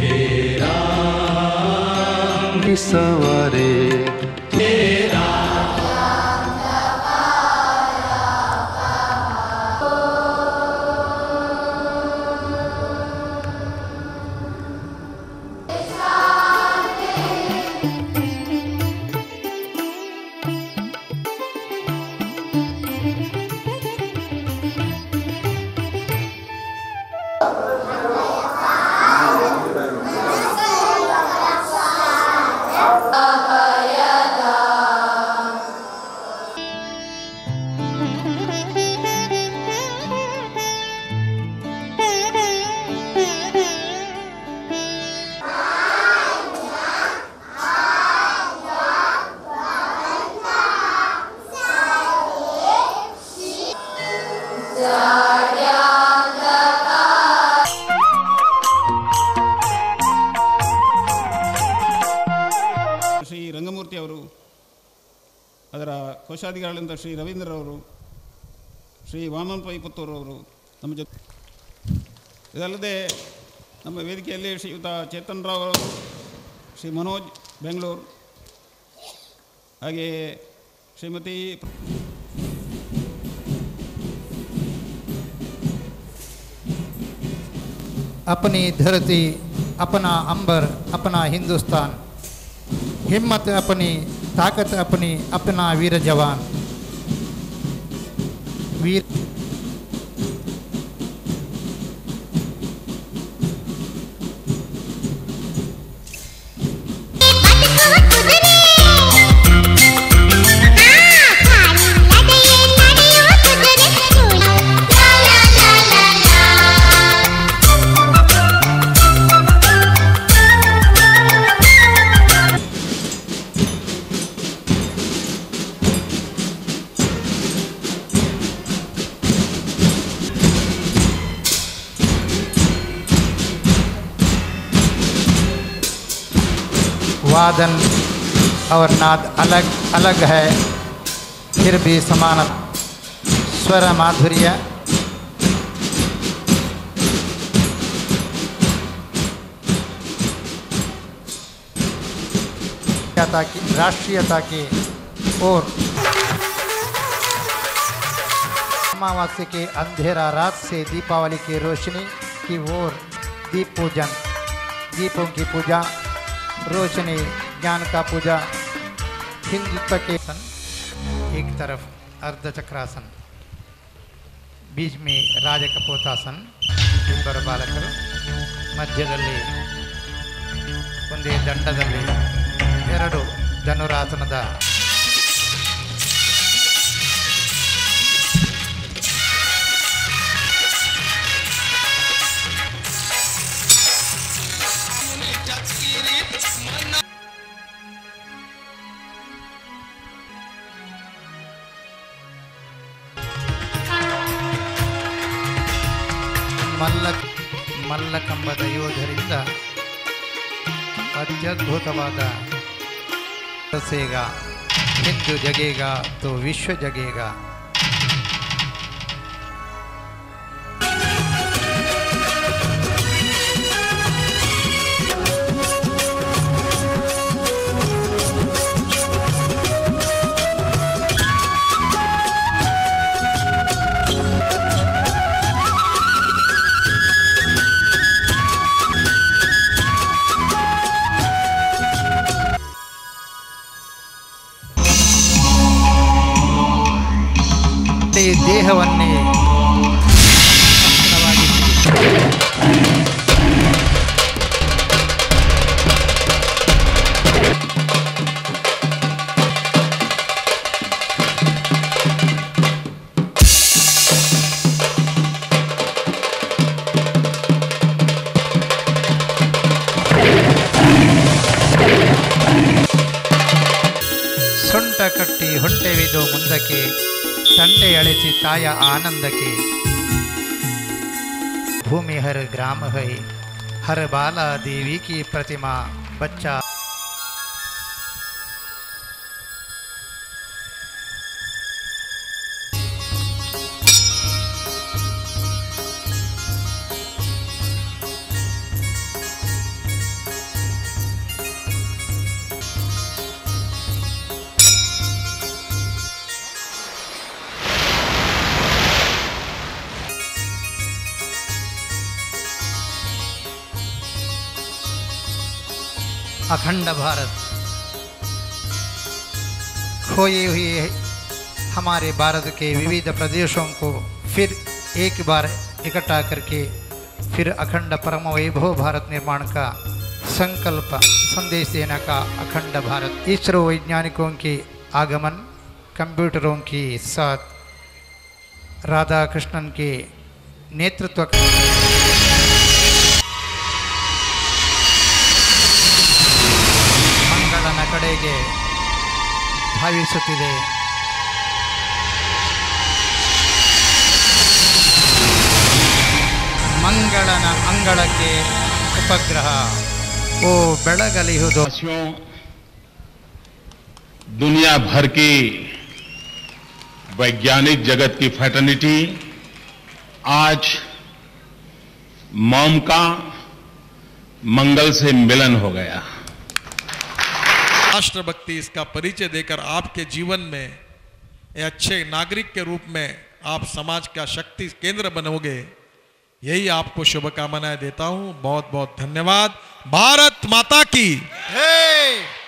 सवारे ಶ್ರೀ ರಂಗಮೂರ್ತಿ ಅವರು, ಅದರ ಕೋಶಾಧಿಕಾರಿಗಳಿಂದ ಶ್ರೀ ರವೀಂದ್ರರವರು, ಶ್ರೀ ವಾಮನ್ ಪೈ ಪುತ್ತೂರವರು ನಮ್ಮ ಜೊತೆ. ಇದಲ್ಲದೆ ನಮ್ಮ ವೇದಿಕೆಯಲ್ಲಿ ಶ್ರೀಯುತ ಚೇತನ್ ರಾವ್ ಅವರು, ಶ್ರೀ ಮನೋಜ್ ಬೆಂಗಳೂರು, ಹಾಗೆಯೇ ಶ್ರೀಮತಿ अपनी धरती अपना अंबर अपना हिंदुस्तान, हिम्मत अपनी ताकत अपनी अपना वीर जवान। वीर वादन और नाद अलग अलग है, फिर भी समान स्वर माधुर्य। राष्ट्रीयता की ओर, अमावस्या के अंधेरा रात से दीपावली की रोशनी की ओर दीप पूजन, दीपों की पूजा, रोशनी ज्ञान का पूजा, हिंदुत्व के एक तरफ अर्धचक्रासन, बीच में राजकपोतासन, ಇಬ್ಬರು ಬಾಲಕರು ಮಧ್ಯದಲ್ಲಿ ಒಂದೇ ದಂಡದಲ್ಲಿ ಎರಡು ಧನುರಾಸನದ ಮಲ್ಲಕಂಬದ ಯೋಧರಿಂದ ಅತ್ಯದ್ಭುತವಾದ ಸೇಗಾ, ಹಿಂದೂ ಜಗೇಗಾ ತೋ ವಿಶ್ವ ಜಗೇಗಾ। ದೇಹವನ್ನೇ ಸೊಂಟ ಕಟ್ಟಿ ಹೊಂಟೆವಿದು ಮುಂದಕ್ಕೆ, ತಂಟೆ ಅಳಿಸಿ ತಾಯ ಆನಂದಕ್ಕೆ। भूमि हर ग्राम है, हर बाला देवी की प्रतिमा, बच्चा अखंड भारत, खोए हुए हमारे भारत के विविध प्रदेशों को फिर एक बार इकट्ठा करके फिर अखंड परम वैभव भारत निर्माण का संकल्प संदेश देने का अखंड भारत। इसरो वैज्ञानिकों के आगमन, कंप्यूटरों के साथ राधा कृष्णन के नेतृत्व ಮಂಗಳನ ಕಡೆಗೆ ಧಾವಿಸುತ್ತಿದೆ. ಮಂಗಳನ ಅಂಗಳಕ್ಕೆ ಉಪಗ್ರಹ ಓ ಬೆಳಗಲಿಹುದು. दुनिया भर की वैज्ञानिक जगत की फ्रेटर्निटी आज मॉम का मंगल से मिलन हो गया. राष्ट्रभक्ति इसका परिचय देकर आपके जीवन में एक अच्छे नागरिक के रूप में आप समाज का शक्ति केंद्र बनोगे, यही आपको शुभकामनाएं देता हूं. बहुत बहुत धन्यवाद. भारत माता की जय.